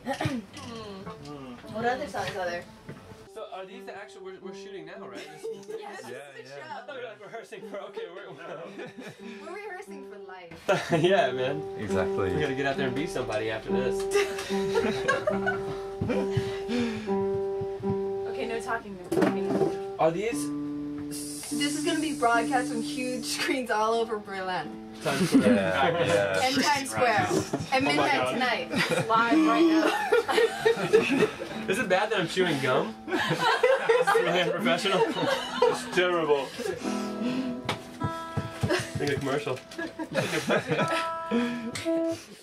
What other songs are there? So are these the actual? We're shooting now, right? Yes, I thought we were like rehearsing for. Okay, we're rehearsing for life. Yeah, man. Exactly. We gotta get out there and be somebody after this. Okay, no talking, no talking. Are these? This is gonna be broadcast on huge screens all over Berlin. Times Square. Yeah. And Times Square. At midnight God. tonight. It's live right now. Is it bad that I'm chewing gum? It's really unprofessional. It's terrible. Think a commercial.